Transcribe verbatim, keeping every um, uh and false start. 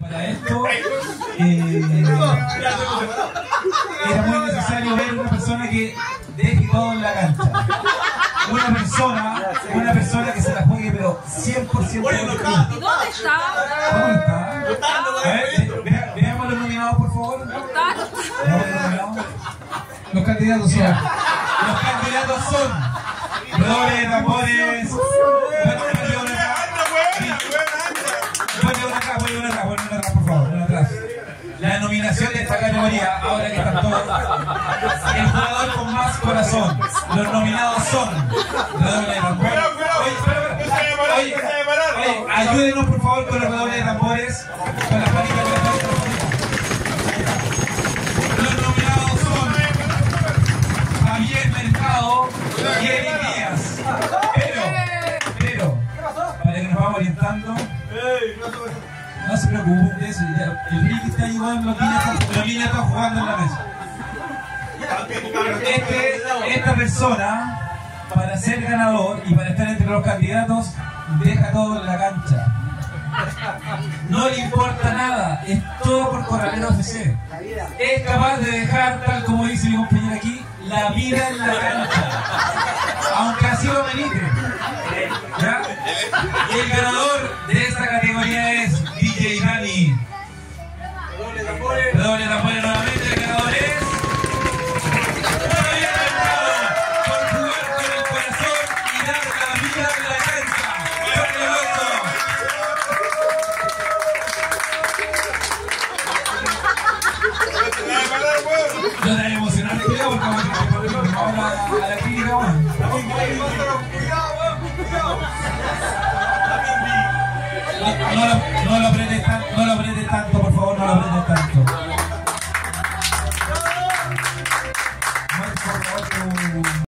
Para esto eh, era muy necesario ver una persona que deje todo en la cancha. Una persona, una persona que se la juegue pero cien por ciento. ¿Y dónde está? ¿Dónde está? A ver, ve, veamos los nominados por favor. Los candidatos son. Los candidatos son. Redoble de tambores. La nominación de esta categoría, ahora que están todos, el jugador con más corazón. Los nominados son redoble de tambores. Oye, espera, espera. Oye, oye, ayúdenos por favor con los redobles de tambores, con las pánicas de la tambores. Los nominados son Javier Mercado y Eric Díaz. Pero, pero, para que nos vamos orientando. No se preocupen de eso, ya, el Ricky está ayudando, los niños están, los niños están jugando en la mesa. Este, esta persona, para ser ganador y para estar entre los candidatos, deja todo en la cancha. No le importa nada, es todo por Corralero F C. Es capaz de dejar, tal como dice mi compañero aquí, la vida en la cancha. Aunque así lo merite. ¿Ya? Y el ganador de